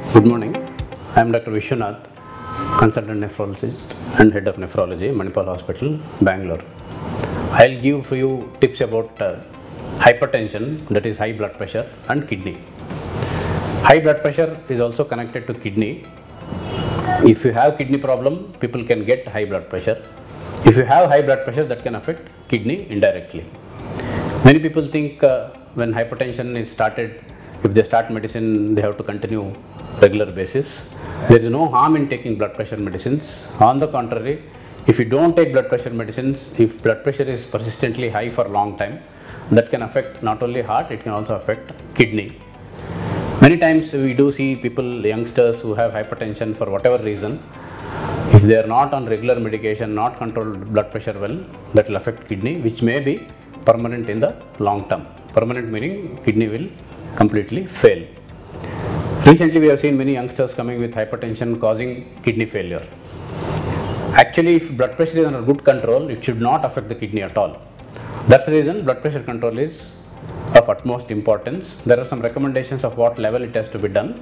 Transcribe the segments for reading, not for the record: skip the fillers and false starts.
Good morning. I am Dr. Vishwanath, consultant nephrologist and head of nephrology, Manipal Hospital, Bangalore. I will give few tips about hypertension, that is high blood pressure, and kidney. High blood pressure is also connected to kidney. If you have kidney problem, people can get high blood pressure. If you have high blood pressure, that can affect kidney indirectly. Many people think when hypertension is started, if they start medicine, they have to continue regular basis. There is no harm in taking blood pressure medicines. On the contrary, if you don't take blood pressure medicines, if blood pressure is persistently high for a long time, that can affect not only heart, it can also affect kidney. Many times we do see people, youngsters who have hypertension for whatever reason. If they are not on regular medication, not controlled blood pressure well, that will affect kidney, which may be permanent in the long term. Permanent meaning kidney will completely fail. Recently we have seen many youngsters coming with hypertension causing kidney failure. Actually, if blood pressure is under good control, it should not affect the kidney at all. That's the reason blood pressure control is of utmost importance. There are some recommendations of what level it has to be done.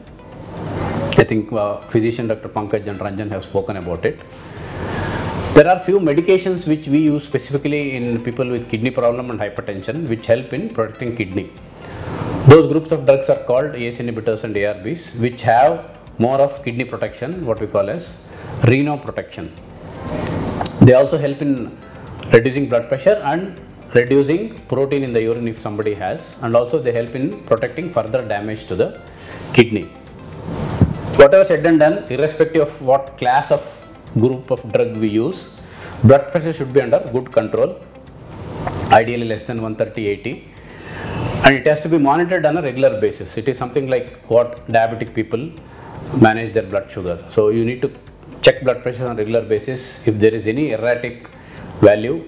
I think physician Dr. Pankaj and Ranjan have spoken about it. There are few medications which we use specifically in people with kidney problem and hypertension, which help in protecting kidney. Those groups of drugs are called ACE inhibitors and ARBs, which have more of kidney protection, what we call as renal protection. They also help in reducing blood pressure and reducing protein in the urine if somebody has, and also they help in protecting further damage to the kidney. Whatever said and done, irrespective of what class of group of drug we use, blood pressure should be under good control, ideally less than 130/80. And it has to be monitored on a regular basis. It is something like what diabetic people manage their blood sugar. So you need to check blood pressure on a regular basis. If there is any erratic value,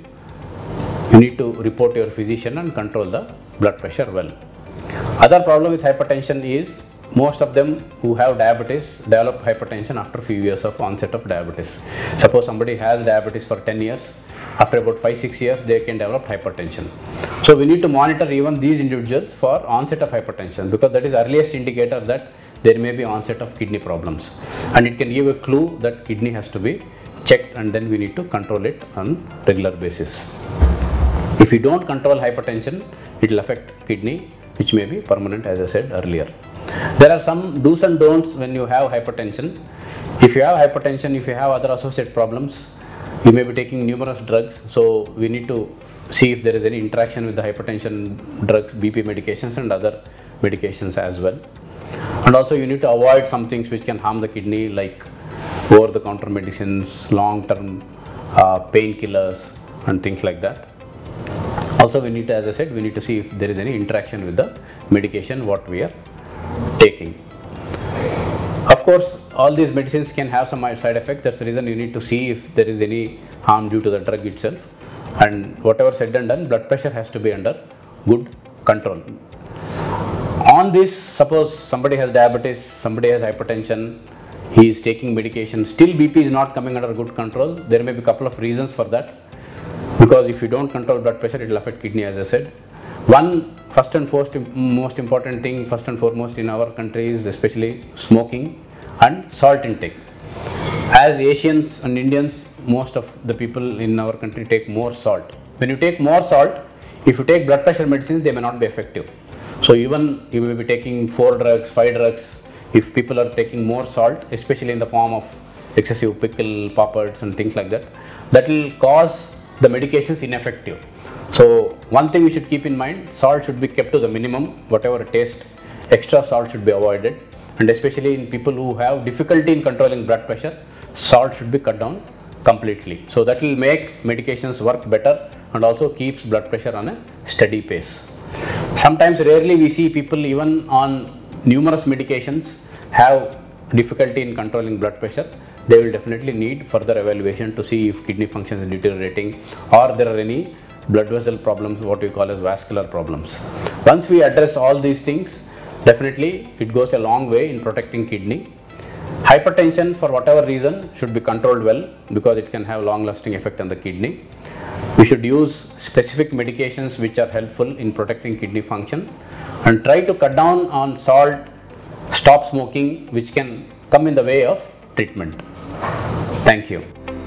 you need to report to your physician and control the blood pressure well. Other problem with hypertension is most of them who have diabetes develop hypertension after few years of onset of diabetes. Suppose somebody has diabetes for 10 years, after about 5-6 years they can develop hypertension. So we need to monitor even these individuals for onset of hypertension, because that is earliest indicator that there may be onset of kidney problems, and it can give a clue that kidney has to be checked, and then we need to control it on regular basis. If you don't control hypertension, it will affect kidney, which may be permanent, as I said earlier. There are some do's and don'ts when you have hypertension. If you have hypertension, if you have other associated problems, you may be taking numerous drugs, so we need to see if there is any interaction with the hypertension drugs, BP medications and other medications as well. And also you need to avoid some things which can harm the kidney, like over-the-counter medicines, long-term painkillers and things like that. Also we need to, as I said, we need to see if there is any interaction with the medication what we are taking. Of course, all these medicines can have some side effects. That's the reason you need to see if there is any harm due to the drug itself. And whatever said and done, blood pressure has to be under good control. On this, suppose somebody has diabetes, somebody has hypertension, he is taking medication, still BP is not coming under good control. There may be a couple of reasons for that, because if you don't control blood pressure, it will affect kidney, as I said. One first and most important thing, first and foremost in our country is especially smoking and salt intake. As Asians and Indians, most of the people in our country take more salt. When you take more salt, if you take blood pressure medicines, they may not be effective. So even you may be taking 4 drugs, 5 drugs, if people are taking more salt, especially in the form of excessive pickle, papads and things like that, that will cause the medications ineffective. So one thing we should keep in mind, salt should be kept to the minimum, whatever taste, extra salt should be avoided, and especially in people who have difficulty in controlling blood pressure, salt should be cut down completely. So that will make medications work better and also keeps blood pressure on a steady pace. Sometimes, rarely we see people even on numerous medications have difficulty in controlling blood pressure. They will definitely need further evaluation to see if kidney function is deteriorating or there are any blood vessel problems, what we call as vascular problems. Once we address all these things, definitely it goes a long way in protecting kidney. Hypertension, for whatever reason, should be controlled well, because it can have long lasting effect on the kidney. We should use specific medications which are helpful in protecting kidney function, and try to cut down on salt stop smoking, which can come in the way of treatment. Thank you.